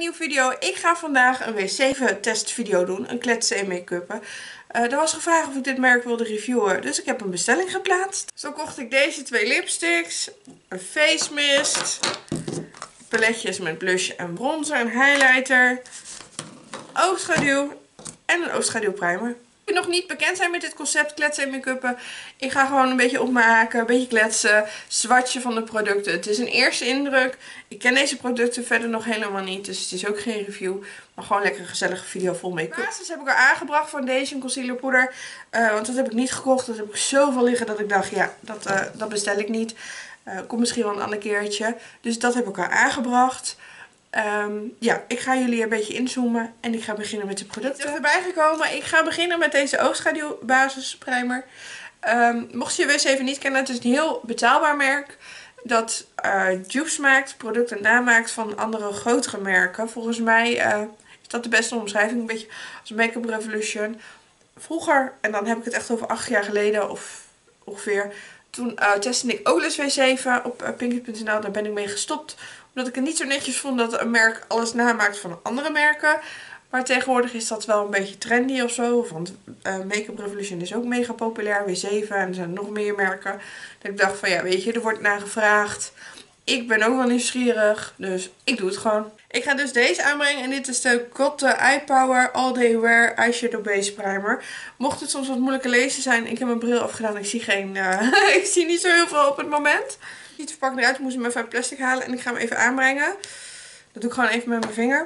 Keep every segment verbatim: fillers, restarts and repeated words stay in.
nieuwe video. Ik ga vandaag een W zeven testvideo doen. Een kletsen en make-uppen. Uh, er was gevraagd of ik dit merk wilde reviewen. Dus ik heb een bestelling geplaatst. Zo kocht ik deze twee lipsticks. Een face mist. Paletjes met blush en bronzer. Een highlighter. Oogschaduw. En een oogschaduw primer. Ik nog niet bekend zijn met dit concept kletsen en make-uppen. Ik ga gewoon een beetje opmaken, een beetje kletsen, swatchen van de producten. Het is een eerste indruk. Ik ken deze producten verder nog helemaal niet, dus het is ook geen review. Maar gewoon lekker een gezellige video vol make-up. Basis heb ik al aangebracht, foundation, concealer, poeder. Uh, want dat heb ik niet gekocht. Dat heb ik zoveel liggen dat ik dacht, ja, dat, uh, dat bestel ik niet. Uh, komt misschien wel een ander keertje. Dus dat heb ik al aangebracht. Um, ja, ik ga jullie een beetje inzoomen en ik ga beginnen met de producten. Ik ben erbij gekomen. Ik ga beginnen met deze oogschaduw basisprimer. Um, mocht je W zeven niet kennen, het is een heel betaalbaar merk. Dat uh, dupes maakt, producten namaakt van andere grotere merken. Volgens mij uh, is dat de beste omschrijving. Een beetje als Make-up Revolution. Vroeger, en dan heb ik het echt over acht jaar geleden of ongeveer. Toen uh, testte ik ook les W zeven op uh, pinky punt n l. Daar ben ik mee gestopt. Omdat ik het niet zo netjes vond dat een merk alles namaakt van andere merken. Maar tegenwoordig is dat wel een beetje trendy of zo. Want uh, Make-up Revolution is ook mega populair. W zeven en er zijn nog meer merken. Dat ik dacht van ja, weet je, er wordt naar gevraagd. Ik ben ook wel nieuwsgierig. Dus ik doe het gewoon. Ik ga dus deze aanbrengen. En dit is de Got Eye Power All Day Wear Eyeshadow Base Primer. Mocht het soms wat moeilijke lezen zijn. Ik heb mijn bril afgedaan. Ik zie geen... Uh, ik zie niet zo heel veel op het moment. Niet de verpakking eruit. Ik moest hem even uit plastic halen. En ik ga hem even aanbrengen. Dat doe ik gewoon even met mijn vinger.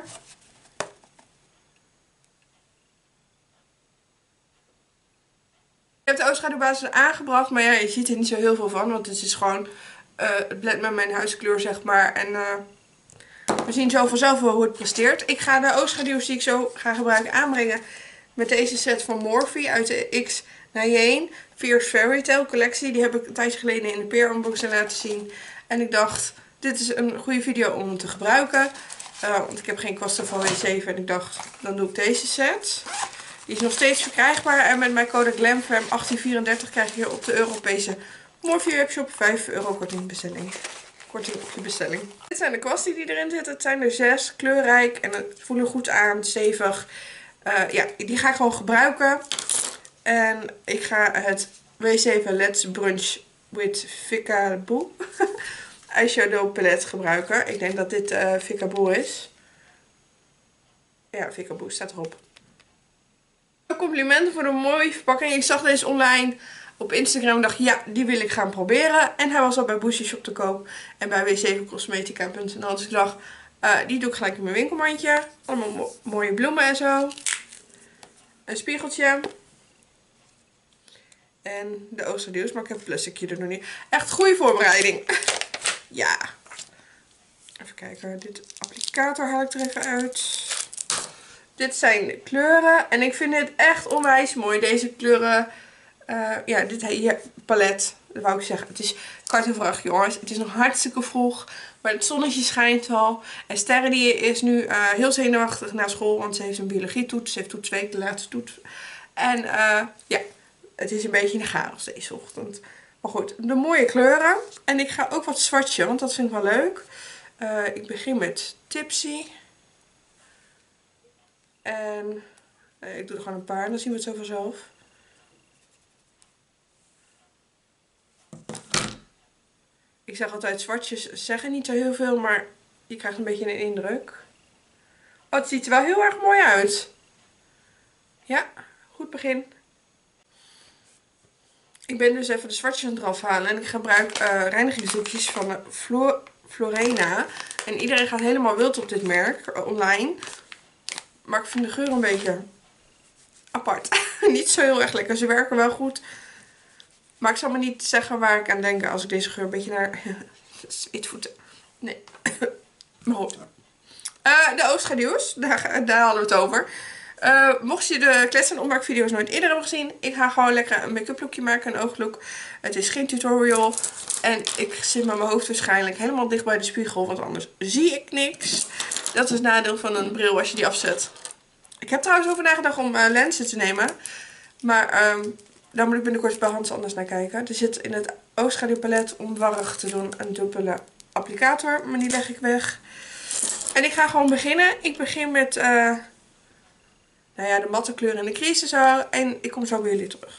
Ik heb de oogschaduwbasis aangebracht. Maar ja, je ziet er niet zo heel veel van. Want het is gewoon... Uh, het blend met mijn huidskleur, zeg maar. En uh, we zien zo vanzelf wel hoe het presteert. Ik ga de oogschaduws die ik zo ga gebruiken aanbrengen met deze set van Morphe uit de X Nayane Fierce Fairy Tale collectie. Die heb ik een tijdje geleden in de peer unboxing laten zien. En ik dacht, dit is een goede video om te gebruiken. Uh, want ik heb geen kosten van W zeven en ik dacht, dan doe ik deze set. Die is nog steeds verkrijgbaar en met mijn code GLAMFAM achttien vierendertig krijg je op de Europese Morphe webshop vijf euro korting bestelling. Korting op je bestelling. Dit zijn de kwasten die erin zitten. Het zijn er zes. Kleurrijk. En het voelen goed aan. Stevig. Uh, ja, die ga ik gewoon gebruiken. En ik ga het W zeven Let's Brunch with Ficaboo eyeshadow palet gebruiken. Ik denk dat dit uh, Ficaboo is. Ja, Ficaboo staat erop. Complimenten voor een mooie verpakking. Ik zag deze online op Instagram en dacht, ja, die wil ik gaan proberen. En hij was al bij Boozy Shop te koop. En bij w zeven cosmetica punt n l. Dus ik dacht, uh, die doe ik gelijk in mijn winkelmandje. Allemaal mo mooie bloemen en zo. Een spiegeltje. En de oogschaduws. Maar ik heb het plasticje er nog niet. Echt goede voorbereiding. Ja. Even kijken. Dit applicator haal ik er even uit. Dit zijn de kleuren. En ik vind dit echt onwijs mooi. Deze kleuren... Uh, ja, dit hier, palet. Dat wou ik zeggen. Het is kwart over acht, jongens. Het is nog hartstikke vroeg. Maar het zonnetje schijnt al. En Sterre die is nu uh, heel zenuwachtig naar school. Want ze heeft een biologietoets. Ze heeft toetsweek, de laatste toets. En uh, ja, het is een beetje in de chaos deze ochtend. Maar goed, de mooie kleuren. En ik ga ook wat swatchen, want dat vind ik wel leuk. Uh, ik begin met Tipsy. En uh, ik doe er gewoon een paar. Dan zien we het zo vanzelf. Ik zeg altijd, swatches zeggen niet zo heel veel, maar je krijgt een beetje een indruk. Oh, het ziet er wel heel erg mooi uit. Ja, goed begin. Ik ben dus even de swatches aan het eraf halen en ik gebruik uh, reinigingsdoekjes van uh, Flor Florena. En iedereen gaat helemaal wild op dit merk, uh, online. Maar ik vind de geur een beetje apart. Niet zo heel erg lekker, ze werken wel goed. Maar ik zal me niet zeggen waar ik aan denk als ik deze geur een beetje naar zweetvoeten. Nee. Maar goed. Uh, de oogschaduws. Daar, daar hadden we het over. Uh, mocht je de kletsen en opmaakvideo's nooit eerder hebben gezien. Ik ga gewoon lekker een make-up lookje maken. Een ooglook. Het is geen tutorial. En ik zit met mijn hoofd waarschijnlijk helemaal dicht bij de spiegel. Want anders zie ik niks. Dat is het nadeel van een bril als je die afzet. Ik heb trouwens over nagedacht om uh, lenzen te nemen. Maar... Um, Daar moet ik binnenkort bij Hans anders naar kijken. Er zit in het oogschaduwpalet om warrig te doen een dubbele applicator. Maar die leg ik weg. En ik ga gewoon beginnen. Ik begin met uh, nou ja, de matte kleur en de crease zo. En ik kom zo bij jullie terug.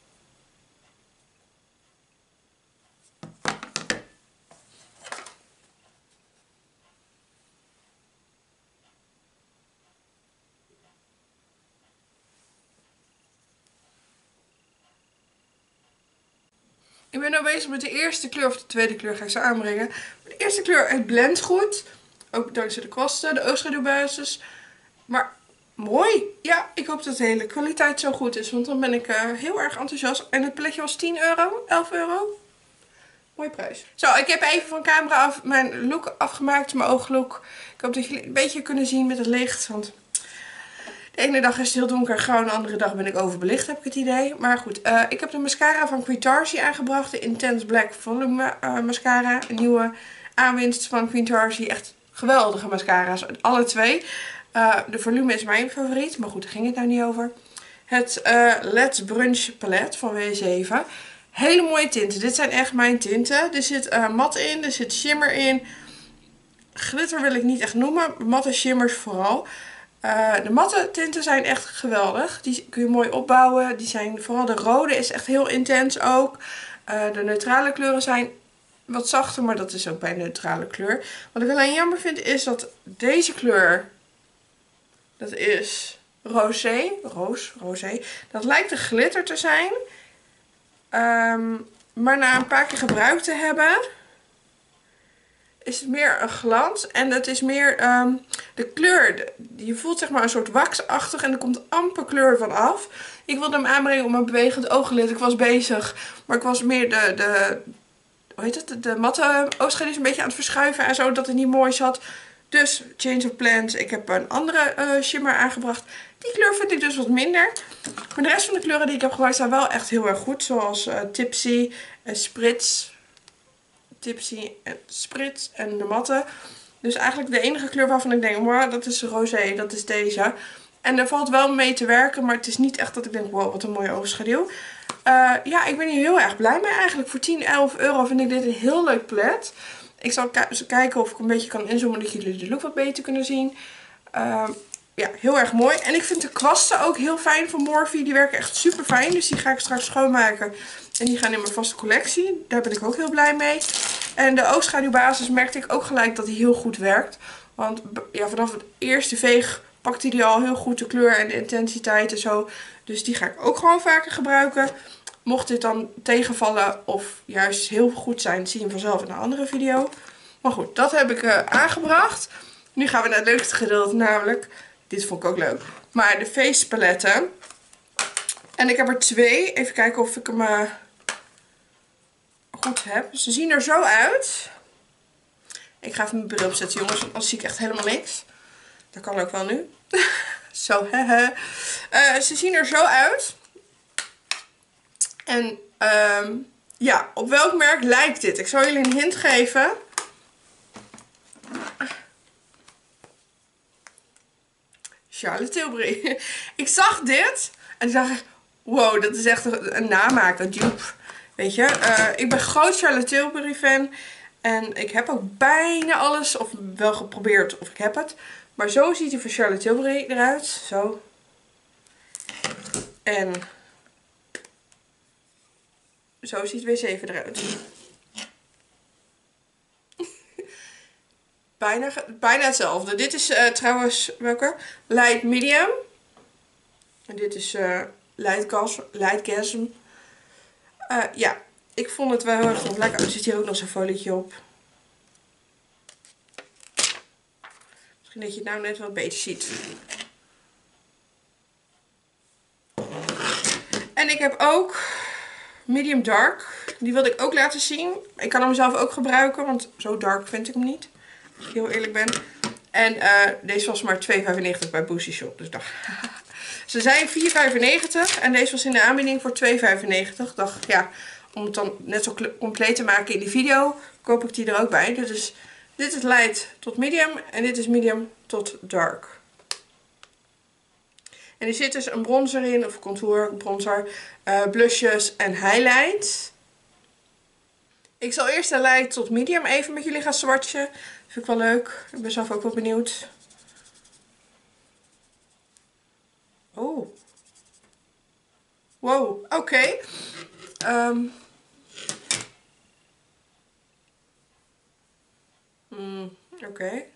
Ik ben nu bezig met de eerste kleur, of de tweede kleur ga ik zo aanbrengen. De eerste kleur, het blendt goed. Ook dankzij de kwasten, de oogschaduwbasis. Maar mooi. Ja, ik hoop dat de hele kwaliteit zo goed is. Want dan ben ik uh, heel erg enthousiast. En het paletje was tien euro, elf euro. Mooie prijs. Zo, ik heb even van camera af mijn look afgemaakt. Mijn ooglook. Ik hoop dat jullie een beetje kunnen zien met het licht. Want de ene dag is het heel donker grauw. De andere dag ben ik overbelicht, heb ik het idee. Maar goed, uh, ik heb de mascara van Quintarsie aangebracht. De Intense Black Volume uh, Mascara. Een nieuwe aanwinst van Quintarsie. Echt geweldige mascara's. Alle twee. Uh, de volume is mijn favoriet. Maar goed, daar ging het nou niet over. Het uh, Let's Brunch palet van W zeven. Hele mooie tinten. Dit zijn echt mijn tinten. Er zit uh, mat in. Er zit shimmer in. Glitter wil ik niet echt noemen. Matte shimmers vooral. Uh, de matte tinten zijn echt geweldig. Die kun je mooi opbouwen. Die zijn, vooral de rode is echt heel intens ook. Uh, de neutrale kleuren zijn wat zachter. Maar dat is ook bij een neutrale kleur. Wat ik alleen jammer vind is dat deze kleur. Dat is rosé. Roos, rosé. Dat lijkt een glitter te zijn. Um, maar na een paar keer gebruikt te hebben, is het meer een glans. En het is meer um, de kleur. De, je voelt zeg maar een soort waxachtig en er komt amper kleur van af. Ik wilde hem aanbrengen op mijn bewegend ooglid. Ik was bezig, maar ik was meer de, de, hoe heet het? de, de matte oogschaduw een beetje aan het verschuiven en zo, dat het niet mooi zat. Dus change of plans. Ik heb een andere uh, shimmer aangebracht. Die kleur vind ik dus wat minder. Maar de rest van de kleuren die ik heb gebruikt zijn wel echt heel erg goed. Zoals uh, Tipsy en Spritz. Tipsy en Spritz en de matte. Dus eigenlijk de enige kleur waarvan ik denk, wow, dat is rosé, dat is deze. En er valt wel mee te werken, maar het is niet echt dat ik denk, wow, wat een mooie oogschaduw. Uh, ja, ik ben hier heel erg blij mee eigenlijk. Voor tien, elf euro vind ik dit een heel leuk palet. Ik zal kijken of ik een beetje kan inzoomen, dat jullie de look wat beter kunnen zien. Uh, ja, heel erg mooi. En ik vind de kwasten ook heel fijn van Morphe. Die werken echt super fijn. Dus die ga ik straks schoonmaken. En die gaan in mijn vaste collectie. Daar ben ik ook heel blij mee. En de oogschaduwbasis merkte ik ook gelijk dat die heel goed werkt. Want ja, vanaf het eerste veeg pakte die al heel goed de kleur en de intensiteit en zo. Dus die ga ik ook gewoon vaker gebruiken. Mocht dit dan tegenvallen of juist heel goed zijn, zie je hem vanzelf in een andere video. Maar goed, dat heb ik uh, aangebracht. Nu gaan we naar het leukste gedeelte, namelijk, dit vond ik ook leuk, maar de face paletten. En ik heb er twee. Even kijken of ik hem uh, goed heb. Ze zien er zo uit. Ik ga even mijn bril opzetten, jongens, want anders zie ik echt helemaal niks. Dat kan ook wel nu. Zo, hehe. Uh, ze zien er zo uit. En um, ja, op welk merk lijkt dit? Ik zal jullie een hint geven. Charlotte Tilbury. Ik zag dit en ik dacht echt, wow, dat is echt een, een namaak, een dupe. Weet je, uh, ik ben groot Charlotte Tilbury fan. En ik heb ook bijna alles, of wel geprobeerd, of ik heb het. Maar zo ziet hij van Charlotte Tilbury eruit. Zo. En zo ziet W zeven eruit. bijna, bijna hetzelfde. Dit is uh, trouwens, welke? Light Medium. En dit is uh, Light Gas, Light Gasm. Uh, ja, ik vond het wel heel erg lekker. Er zit hier ook nog zo'n folietje op. Misschien dat je het nou net wat beter ziet. En ik heb ook Medium Dark. Die wilde ik ook laten zien. Ik kan hem zelf ook gebruiken, want zo dark vind ik hem niet. Als ik heel eerlijk ben. En uh, deze was maar twee vijfennegentig bij Boosie Shop. Dus dacht, ze zijn vier vijfennegentig en deze was in de aanbieding voor twee vijfennegentig. Dacht, ja, om het dan net zo compleet te maken in die video, koop ik die er ook bij. Dus dit is light tot medium en dit is medium tot dark. En er zit dus een bronzer in, of contour, bronzer, uh, blushes en highlights. Ik zal eerst de light tot medium even met jullie gaan swatchen. Vind ik wel leuk. Ik ben zelf ook wel benieuwd. Oh. Wow, oké. Okay. Um. Mm, oké. Okay.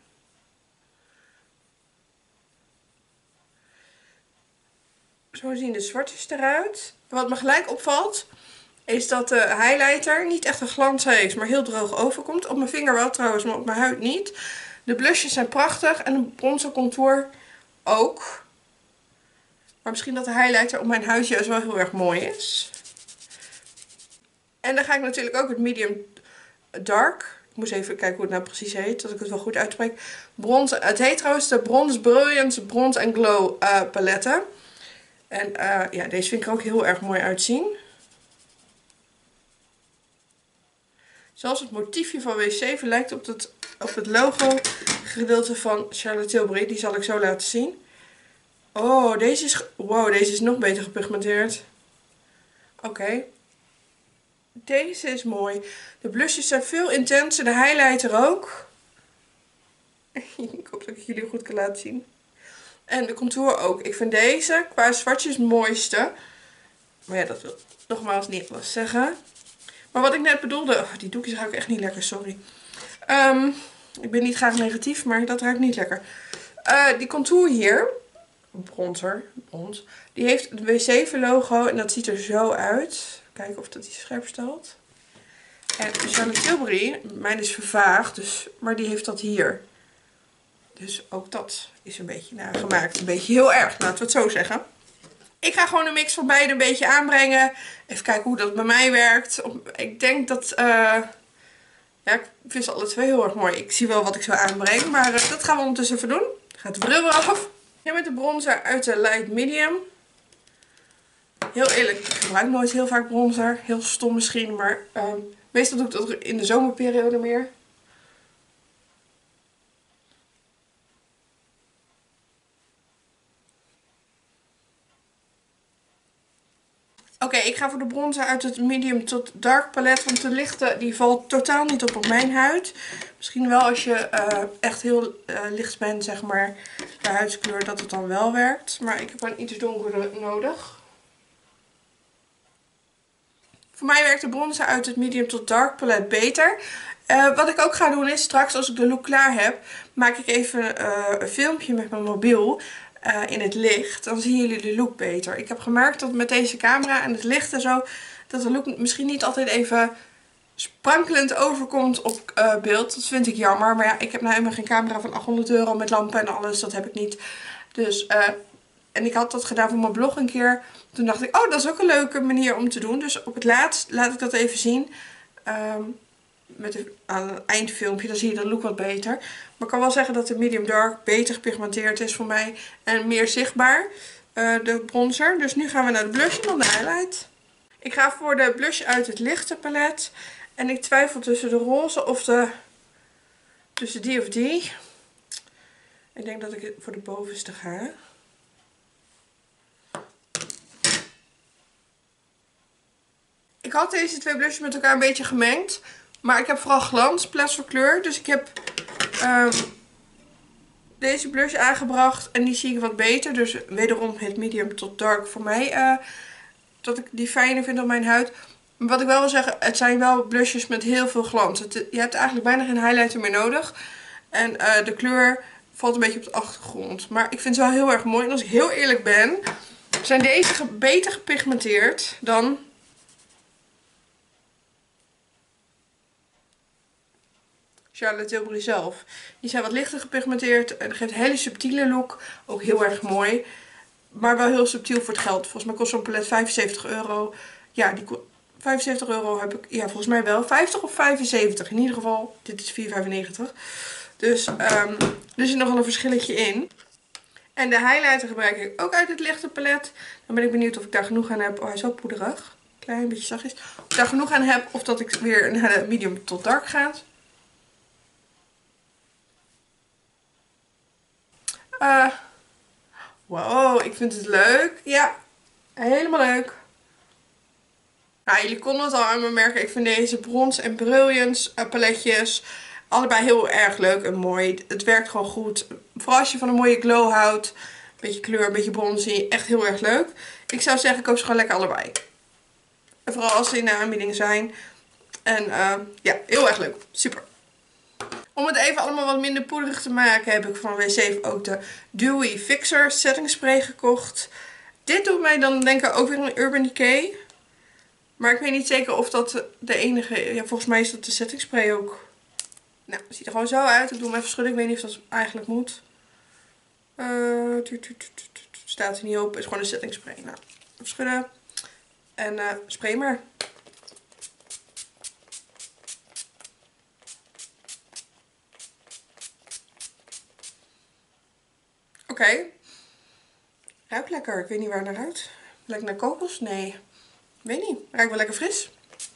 Zo zien de zwartjes eruit. Wat me gelijk opvalt, is dat de highlighter niet echt een glans heeft, maar heel droog overkomt. Op mijn vinger wel trouwens, maar op mijn huid niet. De blushes zijn prachtig en de bronzer contour ook. Maar misschien dat de highlighter op mijn huid juist wel heel erg mooi is. En dan ga ik natuurlijk ook het medium dark. Ik moest even kijken hoe het nou precies heet, dat ik het wel goed uitspreek. Bronze, het heet trouwens de Bronze Brilliance Bronze and Glow uh, paletten. En uh, ja, deze vind ik er ook heel erg mooi uitzien. Zelfs het motiefje van W zeven lijkt op het, op het logo gedeelte van Charlotte Tilbury. Die zal ik zo laten zien. Oh, deze is, wow, deze is nog beter gepigmenteerd. Oké. Okay. Deze is mooi. De blushes zijn veel intenser. De highlighter ook. Ik hoop dat ik jullie goed kan laten zien. En de contour ook. Ik vind deze qua zwartjes het mooiste. Maar ja, dat wil nogmaals niet alles zeggen. Maar wat ik net bedoelde... Oh, die doekjes ruiken echt niet lekker, sorry. Um, ik ben niet graag negatief, maar dat ruikt niet lekker. Uh, die contour hier... Bronzer, brons. Die heeft het W zeven logo en dat ziet er zo uit. Kijken of dat iets scherp stelt. En Charlotte Tilbury, mijn is vervaagd, dus, maar die heeft dat hier. Dus ook dat is een beetje nagemaakt. Een beetje heel erg, laten we het zo zeggen. Ik ga gewoon een mix van beide een beetje aanbrengen. Even kijken hoe dat bij mij werkt. Ik denk dat... Uh, ja, ik vind ze alle twee heel erg mooi. Ik zie wel wat ik zo aanbreng, maar uh, dat gaan we ondertussen even doen. Gaat de bril af. Ja, met de bronzer uit de light medium. Heel eerlijk, ik gebruik nooit heel vaak bronzer. Heel stom misschien, maar uh, meestal doe ik dat in de zomerperiode meer. Oké, okay, ik ga voor de bronzer uit het medium tot dark palet. Want de lichte die valt totaal niet op op mijn huid. Misschien wel als je uh, echt heel uh, licht bent, zeg maar, de huidskleur, dat het dan wel werkt. Maar ik heb een iets donkere nodig. Voor mij werkt de bronzer uit het medium tot dark palet beter. Uh, wat ik ook ga doen is, straks als ik de look klaar heb, maak ik even uh, een filmpje met mijn mobiel. Uh, in het licht, dan zien jullie de look beter. Ik heb gemerkt dat met deze camera en het licht en zo, dat de look misschien niet altijd even sprankelend overkomt op uh, beeld. Dat vind ik jammer, maar ja, ik heb nou helemaal geen camera van achthonderd euro met lampen en alles, dat heb ik niet. Dus, uh, en ik had dat gedaan voor mijn blog een keer. Toen dacht ik, oh, dat is ook een leuke manier om te doen. Dus op het laatst laat ik dat even zien. Um, met een, aan het eindfilmpje, dan zie je de look wat beter. Maar ik kan wel zeggen dat de medium dark beter gepigmenteerd is voor mij. En meer zichtbaar, uh, de bronzer. Dus nu gaan we naar de blush en dan de highlight. Ik ga voor de blush uit het lichte palet. En ik twijfel tussen de roze of de... Tussen die of die. Ik denk dat ik voor de bovenste ga. Ik had deze twee blushes met elkaar een beetje gemengd. Maar ik heb vooral glans in plaats van kleur. Dus ik heb um, deze blush aangebracht. En die zie ik wat beter. Dus wederom het medium tot dark voor mij. Uh, dat ik die fijner vind op mijn huid. Maar wat ik wel wil zeggen, het zijn wel blushes met heel veel glans. Het, je hebt eigenlijk bijna geen highlighter meer nodig. En uh, de kleur valt een beetje op de achtergrond. Maar ik vind ze wel heel erg mooi. En als ik heel eerlijk ben, zijn deze beter gepigmenteerd dan... Charlotte Tilbury zelf. Die zijn wat lichter gepigmenteerd. En geeft een hele subtiele look. Ook heel erg mooi. Maar wel heel subtiel voor het geld. Volgens mij kost zo'n palet vijfenzeventig euro. Ja, die vijfenzeventig euro heb ik. Ja, volgens mij wel. vijftig of vijfenzeventig. In ieder geval, dit is vier vijfennegentig. Dus um, er zit nogal een verschilletje in. En de highlighter gebruik ik ook uit het lichte palet. Dan ben ik benieuwd of ik daar genoeg aan heb. Oh, hij is wel poederig. Klein beetje zachtjes. Of ik daar genoeg aan heb. Of dat ik weer naar de medium tot dark ga. Uh, wow, ik vind het leuk. Ja, helemaal leuk. Nou, jullie konden het al aan me merken. Ik vind deze Bronze en Brilliance uh, paletjes allebei heel erg leuk en mooi. Het werkt gewoon goed. Vooral als je van een mooie glow houdt. Beetje kleur, een beetje bronzy. Echt heel erg leuk. Ik zou zeggen, koop ze gewoon lekker allebei. En vooral als ze in de aanbieding zijn. En uh, ja, heel erg leuk. Super. Om het even allemaal wat minder poederig te maken heb ik van W zeven ook de Dewy Fixer Setting Spray gekocht. Dit doet mij dan denken ook weer een Urban Decay. Maar ik weet niet zeker of dat de enige... Ja, volgens mij is dat de setting spray ook. Nou, het ziet er gewoon zo uit. Ik doe hem even schudden. Ik weet niet of dat eigenlijk moet. Uh, staat er niet op. Het is gewoon een setting spray. Nou, even schudden. En uh, spray maar. Oké. Okay. Ruikt lekker. Ik weet niet waar het naar ruikt. Lijkt naar kokos? Nee. Weet niet. Ruikt wel lekker fris.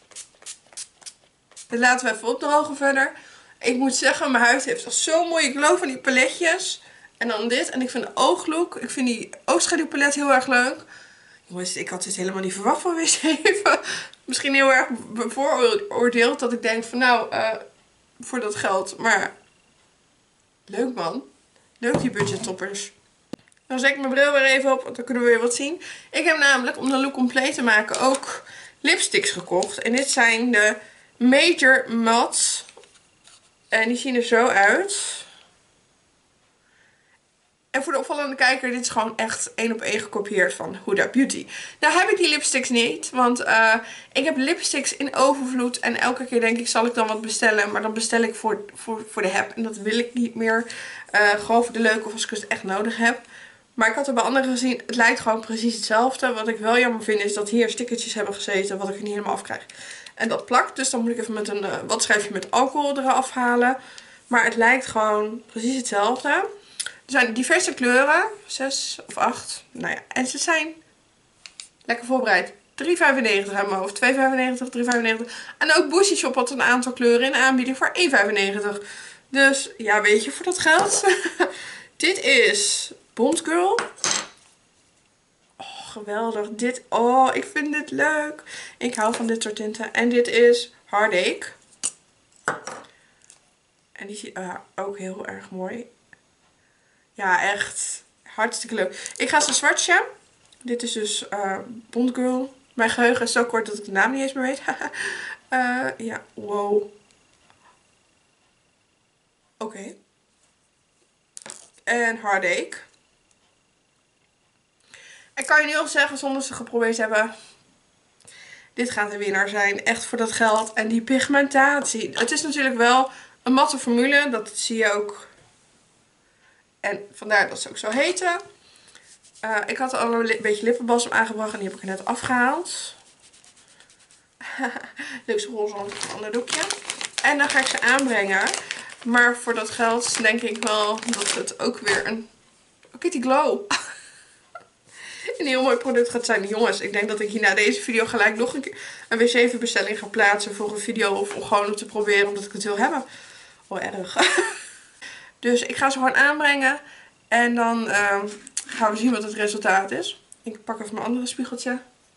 Dit laten we even opdrogen verder. Ik moet zeggen, mijn huid heeft al zo'n mooie glow van die paletjes. En dan dit. En ik vind de ooglook. Ik vind die oogschaduwpalet heel erg leuk. Jongens, ik had dit helemaal niet verwacht van W zeven. Misschien heel erg bevooroordeeld. Dat ik denk van nou, uh, voor dat geld. Maar leuk man. Leuk die budgettoppers. Dan zet ik mijn bril weer even op, want dan kunnen we weer wat zien. Ik heb namelijk, om de look compleet te maken, ook lipsticks gekocht. En dit zijn de Major Matte. En die zien er zo uit. En voor de opvallende kijker, dit is gewoon echt één op één gekopieerd van Huda Beauty. Nou heb ik die lipsticks niet, want uh, ik heb lipsticks in overvloed. En elke keer denk ik, zal ik dan wat bestellen. Maar dan bestel ik voor, voor, voor de heb. En dat wil ik niet meer. Uh, gewoon voor de leuke of als ik het echt nodig heb. Maar ik had er bij anderen gezien, het lijkt gewoon precies hetzelfde. Wat ik wel jammer vind is dat hier stickertjes hebben gezeten wat ik er niet helemaal afkrijg. En dat plakt, dus dan moet ik even met een uh, watschijfje met alcohol eraf halen. Maar het lijkt gewoon precies hetzelfde. Er zijn diverse kleuren, zes of acht. Nou ja, en ze zijn lekker voorbereid. drie vijfennegentig aan mijn hoofd, twee vijfennegentig, drie vijfennegentig. En ook Boosie Shop had een aantal kleuren in aanbieding voor één vijfennegentig. Dus ja, weet je, voor dat geld. Dit is Bond Girl. Oh, geweldig. Dit, oh, ik vind dit leuk. Ik hou van dit soort tinten. En dit is Heartache. En die ziet uh, ook heel erg mooi. Ja, echt hartstikke leuk. Ik ga ze swatchen. Dit is dus uh, Bond Girl. Mijn geheugen is zo kort dat ik de naam niet eens meer weet. uh, ja, wow. Oké. Okay. En Heartache. Ik kan je nu al zeggen, zonder ze geprobeerd te hebben, dit gaat de winnaar zijn. Echt voor dat geld. En die pigmentatie. Het is natuurlijk wel een matte formule. Dat zie je ook. En vandaar dat ze ook zo heten. Uh, ik had al een beetje lippenbalsem aangebracht. En die heb ik er net afgehaald. Leuk roze ander doekje. En dan ga ik ze aanbrengen. Maar voor dat geld denk ik wel dat het ook weer een Kitty Glow een heel mooi product gaat zijn. Jongens, ik denk dat ik hier na deze video gelijk nog een keer een W zeven bestelling ga plaatsen voor een video. Of om gewoon om te proberen omdat ik het wil hebben. Oh, erg. Dus ik ga ze gewoon aanbrengen. En dan uh, gaan we zien wat het resultaat is. Ik pak even mijn andere spiegeltje.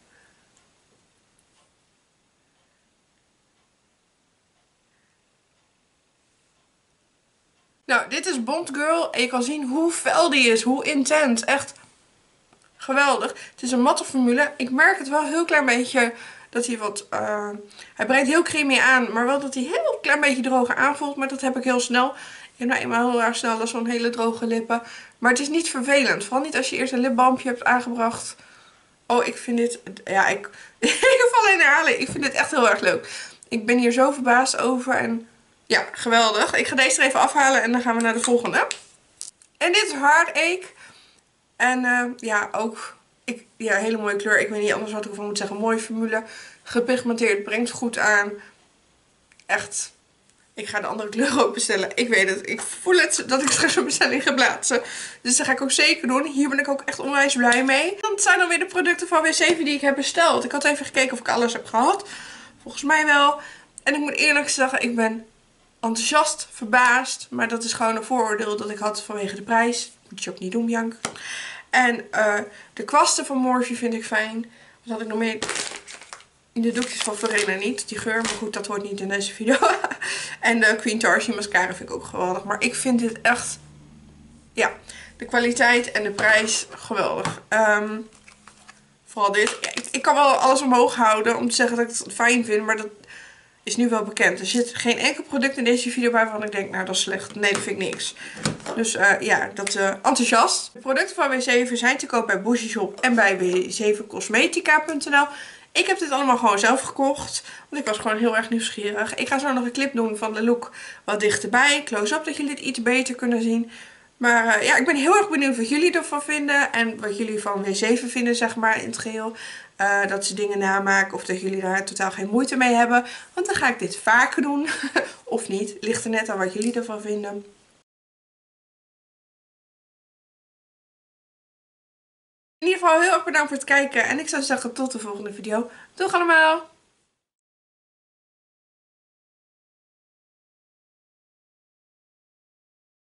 Nou, dit is Bond Girl. En je kan zien hoe fel die is. Hoe intens. Echt geweldig. Het is een matte formule. Ik merk het wel een heel klein beetje dat hij wat... Uh, hij brengt heel creamy aan. Maar wel dat hij heel klein beetje droger aanvoelt. Maar dat heb ik heel snel. Ik heb nou eenmaal heel erg snel zo'n hele droge lippen. Maar het is niet vervelend. Vooral niet als je eerst een lipbalmpje hebt aangebracht. Oh, ik vind dit... Ja, ik, ik val in herhaling. Ik vind dit echt heel erg leuk. Ik ben hier zo verbaasd over. En ja, geweldig. Ik ga deze er even afhalen en dan gaan we naar de volgende. En dit is Heartache. En uh, ja, ook... Ik, ja, hele mooie kleur. Ik weet niet anders wat ik ervan moet zeggen. Mooie formule. Gepigmenteerd. Brengt goed aan. Echt... Ik ga de andere kleur ook bestellen. Ik weet het. Ik voel het dat ik straks een bestelling ga plaatsen. Dus dat ga ik ook zeker doen. Hier ben ik ook echt onwijs blij mee. Dat zijn dan weer de producten van W zeven die ik heb besteld. Ik had even gekeken of ik alles heb gehad. Volgens mij wel. En ik moet eerlijk zeggen, ik ben enthousiast, verbaasd. Maar dat is gewoon een vooroordeel dat ik had vanwege de prijs. Moet je ook niet doen, Bianca. En uh, de kwasten van Morphe vind ik fijn. Wat had ik nog meer? de doekjes van Verena niet. Die geur, maar goed, dat hoort niet in deze video. En de Queen Tarsi mascara vind ik ook geweldig. Maar ik vind dit echt, ja, de kwaliteit en de prijs geweldig. Um, vooral dit. Ja, ik, ik kan wel alles omhoog houden om te zeggen dat ik het fijn vind, maar dat is nu wel bekend. Er zit geen enkel product in deze video bij waarvan ik denk, nou dat is slecht. Nee, dat vind ik niks. Dus uh, ja, dat uh, enthousiast. De producten van W zeven zijn te koop bij Boozy Shop en bij w zeven cosmetica punt n l. Ik heb dit allemaal gewoon zelf gekocht. Want ik was gewoon heel erg nieuwsgierig. Ik ga zo nog een clip doen van de look wat dichterbij. Close-up, dat jullie het iets beter kunnen zien. Maar uh, ja, ik ben heel erg benieuwd wat jullie ervan vinden. En wat jullie van W zeven vinden, zeg maar, in het geheel. Uh, dat ze dingen namaken of dat jullie daar totaal geen moeite mee hebben. Want dan ga ik dit vaker doen. Of niet. Ligt er net aan wat jullie ervan vinden. In ieder geval heel erg bedankt voor het kijken. En ik zou zeggen tot de volgende video. Doeg allemaal!